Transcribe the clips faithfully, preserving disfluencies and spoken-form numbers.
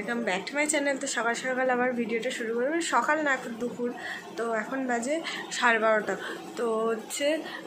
Welcome back to my channel. তো সকাল সকাল আবার ভিডিওটা শুরু করবো, সকাল না এখন দুপুর, তো এখন বাজে সাড়ে বারোটা। তো হচ্ছে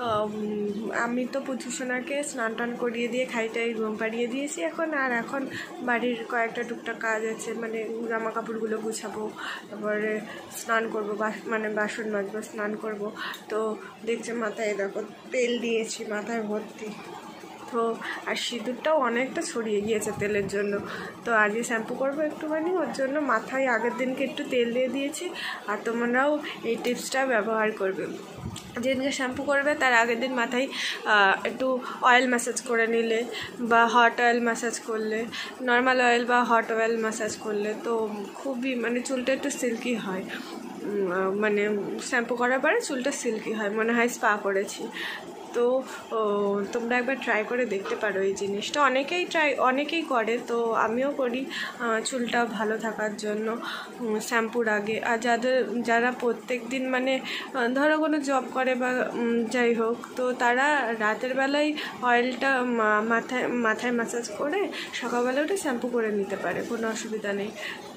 আমি তো পুচুসোনাকে স্নান টান করিয়ে দিয়ে খাইটাই ঘুম পাড়িয়ে দিয়েছি এখন। আর এখন বাড়ির কয়েকটা টুকটাক কাজ আছে, মানে জামা কাপড়গুলো গুছাবো, তারপরে স্নান করবো, মানে বাসন মাজবো, স্নান করব। তো দেখছে মাথায় দেখো তেল দিয়েছি মাথায় ভর্তি, তো আর সিঁদুরটাও অনেকটা ছড়িয়ে গিয়েছে তেলের জন্য। তো আজকে শ্যাম্পু করবো একটুখানি, ওর জন্য মাথায় আগের দিনকে একটু তেল দিয়ে দিয়েছি। আর তোমরাও এই টিপসটা ব্যবহার করবে, যেদিনকে শ্যাম্পু করবে তার আগের দিন মাথায় একটু অয়েল ম্যাসাজ করে নিলে, বা হট অয়েল ম্যাসাজ করলে, নর্মাল অয়েল বা হট অয়েল ম্যাসাজ করলে তো খুবই মানে চুলটা একটু সিল্কি হয়, মানে শ্যাম্পু করার পরে চুলটা সিল্কি হয়, মনে হয় স্পা করেছি। তো তোমরা একবার ট্রাই করে দেখতে পারো এই জিনিসটা, অনেকেই ট্রাই অনেকেই করে, তো আমিও করি চুলটা ভালো থাকার জন্য শ্যাম্পুর আগে। আর যাদের যারা প্রত্যেক দিন মানে ধরো কোনো জব করে বা যাই হোক, তো তারা রাতের বেলায় অয়েলটা মাথায় মাথায় ম্যাসাজ করে সকালবেলা উঠে শ্যাম্পু করে নিতে পারে, কোনো অসুবিধা নেই।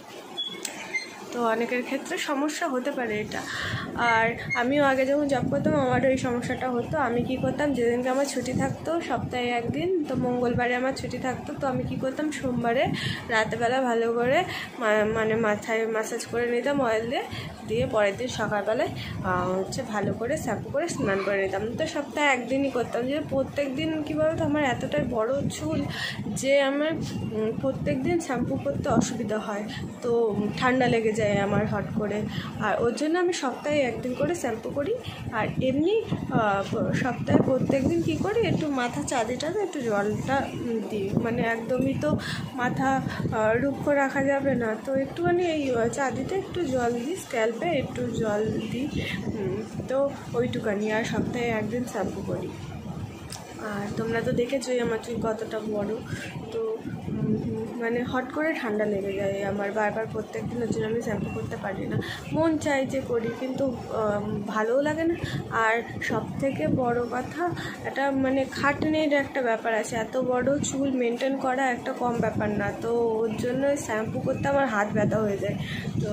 তো অনেকের ক্ষেত্রে সমস্যা হতে পারে এটা। আর আমিও আগে যখন জব করতাম আমারও এই সমস্যাটা হতো। আমি কি করতাম, যেদিনকে আমার ছুটি থাকতো সপ্তাহে একদিন, তো মঙ্গলবারে আমার ছুটি থাকতো, তো আমি কি করতাম সোমবারে রাতেবেলা ভালো করে মানে মাথায় ম্যাসাজ করে নিতাম অয়েল দিয়ে, দিয়ে পরের দিন সকালবেলায় হচ্ছে ভালো করে শ্যাম্পু করে স্নান করে নিতাম। তো সপ্তাহে একদিনই করতাম, যে প্রত্যেক দিন কী বলতো আমার এতটাই বড় চুল যে আমার প্রত্যেক দিন শ্যাম্পু করতে অসুবিধা হয়, তো ঠান্ডা লেগে যায় আমার হট করে। আর ওর জন্য আমি সপ্তাহে একদিন করে শ্যাম্পু করি। আর এমনি সপ্তাহে প্রত্যেক দিন কী করি, একটু মাথা চাঁদিটাতে একটু জলটা দিই, মানে একদমই তো মাথা রুক্ষ রাখা যাবে না, তো একটুখানি এই চাঁদিতে একটু জল দিই, স্ক্যাল্পে একটু জল দিই, তো ওইটুকানি। আর সপ্তাহে একদিন শ্যাম্পু করি। আর তোমরা তো দেখেছোই আমার চুল কতটা বড়, তো মানে হট করে ঠান্ডা লেগে যায় আমার বারবার, প্রত্যেক দিনের জন্য আমি শ্যাম্পু করতে পারি না। মন চাই যে করি, কিন্তু ভালোও লাগে না। আর সব থেকে বড় কথা, এটা মানে খাটনির একটা ব্যাপার আছে, এত বড় চুল মেনটেন করা একটা কম ব্যাপার না, তো ওর জন্য শ্যাম্পু করতে আমার হাত ব্যথা হয়ে যায়। তো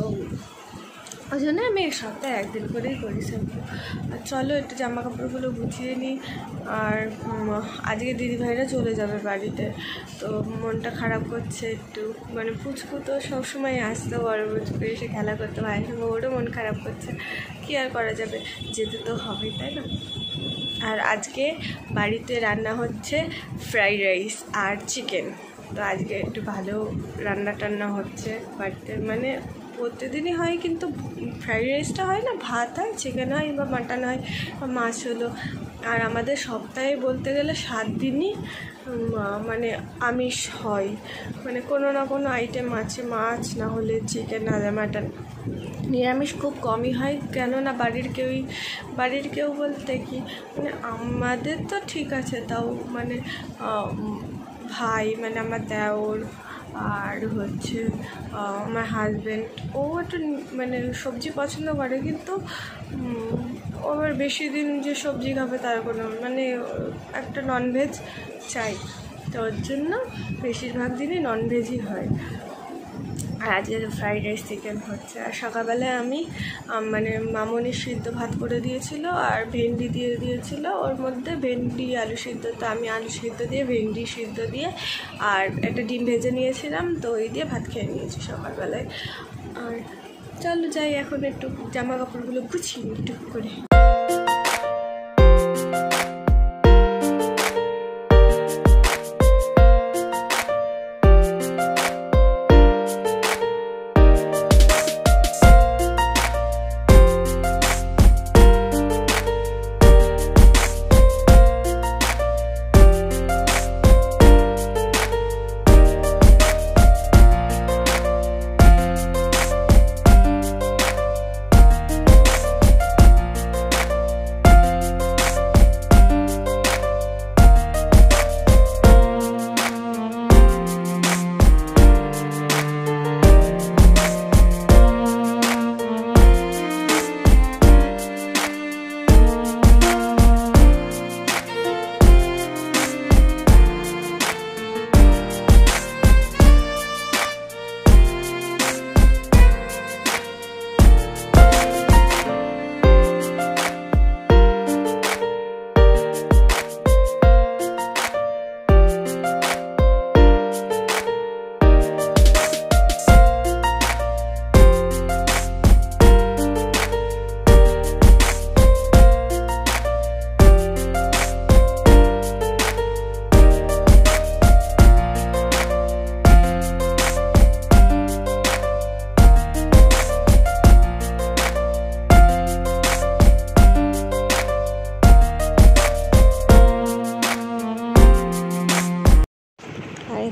ওই জন্য আমি সপ্তাহে একদিন করেই করি শ্যাম্পু। আর চলো একটু জামা কাপড়গুলো গুছিয়ে নিই। আর আজকে দিদিভাইরা চলে যাবে বাড়িতে, তো মনটা খারাপ করছে একটু, মানে পুচকু তো সবসময় আসতো বড় পুচকু এসে খেলা করতে, ভাইয়ের সঙ্গে ওরও মন খারাপ করছে, কী আর করা যাবে, যেতে তো হবেই, তাই না। আর আজকে বাড়িতে রান্না হচ্ছে ফ্রাইড রাইস আর চিকেন, তো আজকে একটু ভালো রান্না টান্না হচ্ছে বাড়িতে, মানে প্রতিদিনই হয় কিন্তু ফ্রাইড রাইসটা হয় না, ভাত হয়, চিকেন হয় বা মাটন হয় বা মাছ হলো। আর আমাদের সপ্তাহে বলতে গেলে সাত দিনই মানে আমিষ হয়, মানে কোনো না কোনো আইটেম আছে, মাছ না হলে চিকেন না হলে মাটন। নিরামিষ খুব কমই হয়, কেননা বাড়ির কেউই বাড়ির কেউ বলতে কি মানে আমাদের তো ঠিক আছে, তাও মানে ভাই মানে আমার দেওর আর হচ্ছে আমার হাজব্যান্ড, ও একটু মানে সবজি পছন্দ করে, কিন্তু ও আবার বেশি দিন যে সবজি খাবে তার কোনো মানে একটা ননভেজ চাই, তো ওর জন্য বেশিরভাগ দিনই ননভেজই হয়। আর আজকে ফ্রাইড রাইস চিকেন হচ্ছে। আর সকালবেলায় আমি মানে মামনি সিদ্ধ ভাত করে দিয়েছিল আর ভেন্ডি দিয়ে দিয়েছিল, ওর মধ্যে ভেন্ডি আলু সিদ্ধ, তো আমি আলু সিদ্ধ দিয়ে ভেন্ডি সিদ্ধ দিয়ে আর একটা ডিম ভেজে নিয়েছিলাম, তো ওই দিয়ে ভাত খেয়ে নিয়েছি সকালবেলায়। আর চলো যাই এখন একটু জামা কাপড়গুলো গুছিয়ে একটু করে।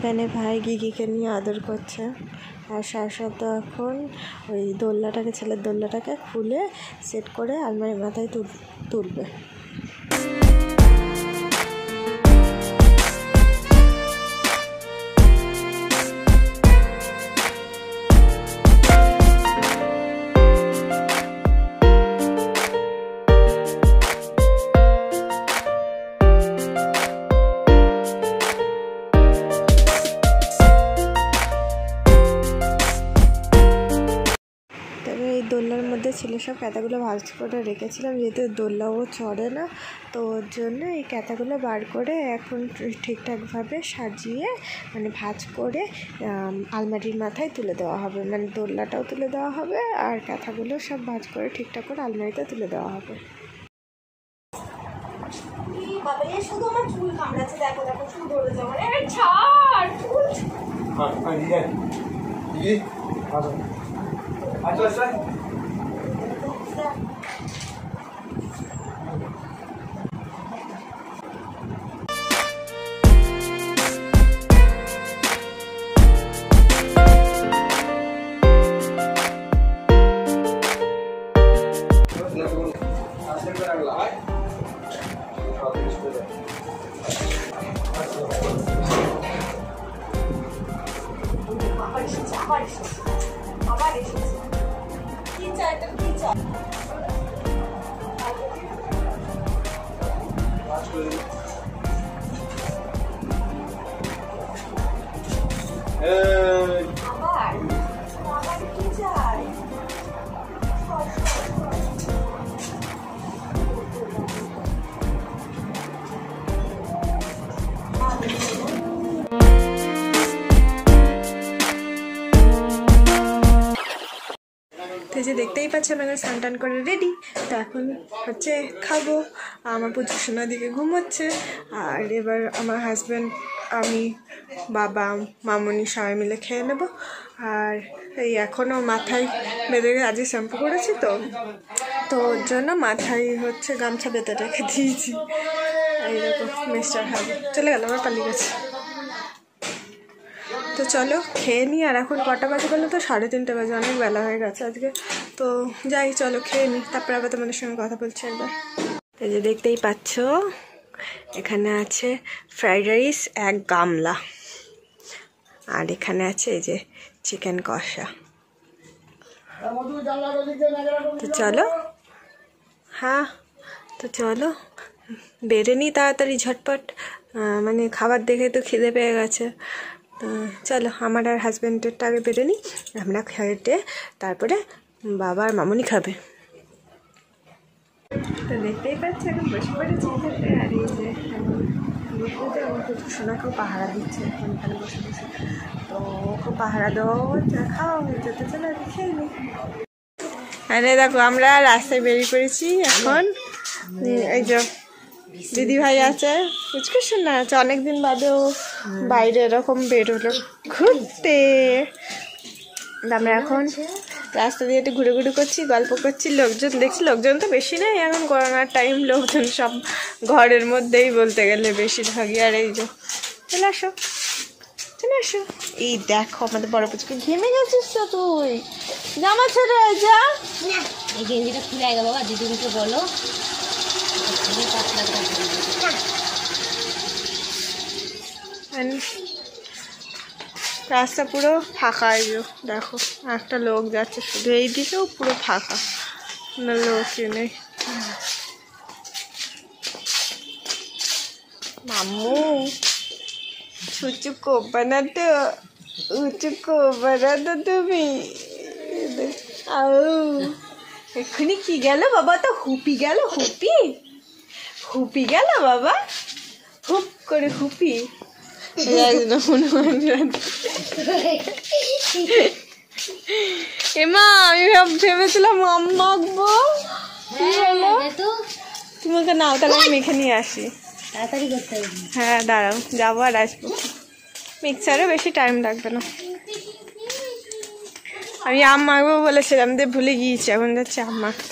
এখানে ভাই গিগিকে নিয়ে আদর করছে, আর শাশ্বত এখন ওই দোলনাটাকে ছেলের দোলনাটাকে খুলে সেট করে আলমারির মাথায় তুল তুলবে দোলনার মধ্যে ছিল সব ক্যাতাগুলো ভাঁজ করে রেখেছিলাম, যেহেতু দোলনাও চড়ে না, তো ওর জন্য এই ক্যাতাগুলো বার করে এখন ঠিকঠাকভাবে সাজিয়ে মানে ভাঁজ করে আলমারির মাথায় তুলে দেওয়া হবে, মানে দোলনাটাও তুলে দেওয়া হবে আর ক্যাতাগুলো সব ভাঁজ করে ঠিকঠাক করে আলমারিতে তুলে দেওয়া হবে। শুধু আমার চুল কামড়াচ্ছে, দেখো দেখো চুল ধরে যাবে, ছাড় চুল। আচ্ছা আচ্ছা যে দেখতেই পাচ্ছি আমি স্নান টান করে রেডি, তো এখন হচ্ছে খাবো। আমার প্রচুর সোনার দিকে ঘুমোচ্ছে, আর এবার আমার হাজব্যান্ড, আমি, বাবা, মামনি সবাই মিলে খেয়ে নেব। আর এই এখনও মাথায় বেঁধে আজকে শ্যাম্পু করেছি তো তো ওর জন্য মাথায় হচ্ছে গামছা বেঁধে রেখে দিয়েছি। এইরকম মিস্টার হাবি চলে গেল, আমার পালিয়ে গেছে। তো চলো খেয়ে নিই। আর এখন কটা বাজে বলো তো? সাড়ে তিনটে বাজে, অনেক বেলা হয়ে গেছে আজকে। তো যাই, চলো খেয়ে নিই, তারপরে আবার তোমাদের সঙ্গে কথা বলছি একবার। এই যে দেখতেই পাচ্ছ এখানে আছে ফ্রাইড রাইস এক গামলা, আর এখানে আছে এই যে চিকেন কষা। তো চলো, হ্যাঁ তো চলো বেড়ে নিই তাড়াতাড়ি ঝটপট, মানে খাবার দেখে তো খিদে পেয়ে গেছে। তো চলো আমার আর হাজব্যান্ডেরটা আগে বেড়ে নিই, আমরা খেয়ে তারপরে বাবা আর মামনি খাবে। তো দেখতেই পাচ্ছি এখন বসে পড়েছি খেতে, আর এই যে এখন আমার প্রচুর সোনাকেও পাহারা দিচ্ছে এখন এখানে বসে বসে। তো ওকে পাহারা দেওয়াও খাওয়া হয়ে যেতে, চলো আর খেয়ে নিই। আরে দেখো আমরা রাস্তায় বেরিয়ে পড়েছি এখন। এই যে দিদি ভাই আছে, বুঝতে শোনা আছে, অনেকদিন বাদেও বাইরে এরকম বেরোলো ঘুরতে। আমরা এখন রাস্তা দিয়ে একটু ঘুরে ঘুরে করছি, গল্প করছি, লোকজন দেখছি। লোকজন তো বেশি নেই এখন, করোনার টাইম, লোকজন সব ঘরের মধ্যেই বলতে গেলে বেশিরভাগই। আর এই যে চলে আসো, চলে আসো। এই দেখো আমাদের বড় পুচকে, ঘেমে গেছিস তো তুই, জামা ছেড়ে যা। এই গেঞ্জিটা খুলে আগে বাবা, দিদিকে বলো। রাস্তা পুরো ফাঁকা, এই দেখো একটা লোক যাচ্ছে শুধু, এই দিকেও পুরো ফাঁকা, লোকই নেই। মাম্মু উঁচু কোপা না তো, উঁচু কোপা না তো তুমি। আউ এক্ষুনি কি গেল বাবা? তো হুপি গেল, হুপি হুপি গেল বাবা, হুপ করে হুপি। এমা আমি ভেবেছিলাম আম মাখবো, কি হলো? তোমাকে নাও, তাহলে আমি মেখে নিয়ে আসি। তাড়াতাড়ি করতে হবে। হ্যাঁ দাঁড়াও, যাবো আর আসবো, মিক্সারে বেশি টাইম লাগবে না। আমি আম মাখবো বলেছিলাম, দিয়ে ভুলে গিয়েছি, এখন যাচ্ছি আম মাখতে।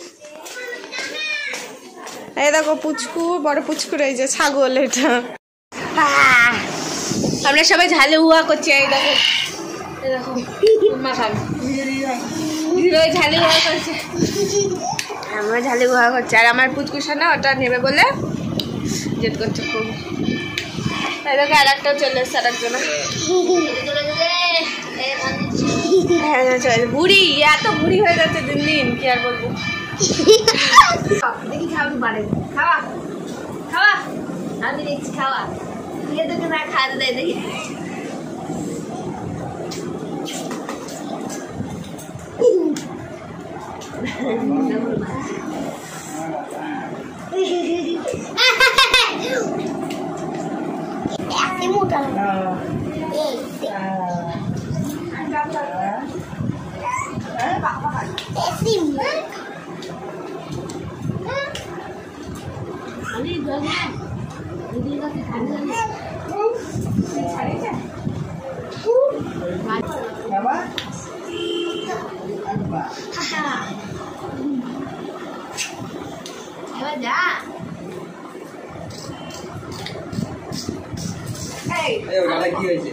এই দেখো পুচকু, বড় পুচকুর এই যে ছাগল, এটা আমরা সবাই ঝালে উহা করছি। এই দেখো দেখো মা খান ঝালে উহা করছে, আমরা ঝালে উহা করছি। আর আমার পুচকুসা না ওটা নেবে বলে জেদ করছে খুব। এই দেখো আর একটাও চলে এসছে আর একজন। হ্যাঁ চলে বুড়ি, এত বুড়ি হয়ে যাচ্ছে দিন দিন, কি আর বলবো। দেখি খাওয়া পারে, খাওয়া খাওয়া আমি দেখছি খাওয়া, দিয়ে তোকে না খাওয়াতে দেয় দেখি। কি হয়েছে?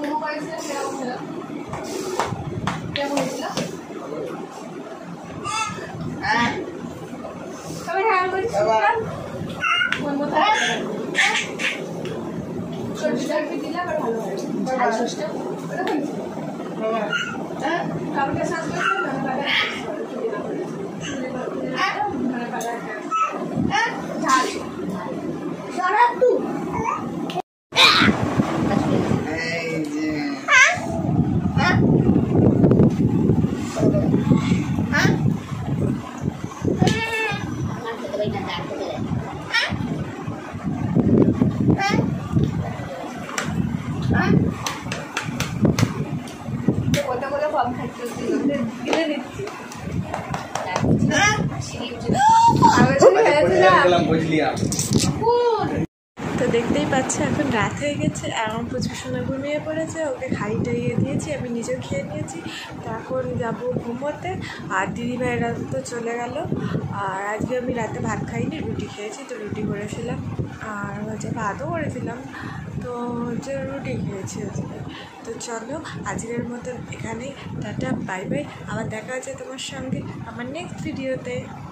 তো দেখতেই পাচ্ছে এখন রাত হয়ে গেছে, এখন প্রচুর সোনা ঘুমিয়ে পড়েছে, ওকে খাই টাইয়ে দিয়েছি, আমি নিজেও খেয়ে নিয়েছি। তো এখন যাবো ঘুমোতে। আর দিদিভাইরা তো চলে গেল। আর আজকে আমি রাতে ভাত খাইনি, রুটি খেয়েছি, তো রুটি করেছিলাম আর হচ্ছে ভাতও করেছিলাম, তো হচ্ছে রুটি খেয়েছি আজকে। তো চলো আজকের মতন এখানেই টাটা বাই বাই, আবার দেখা আছে তোমার সঙ্গে আমার নেক্সট ভিডিওতে।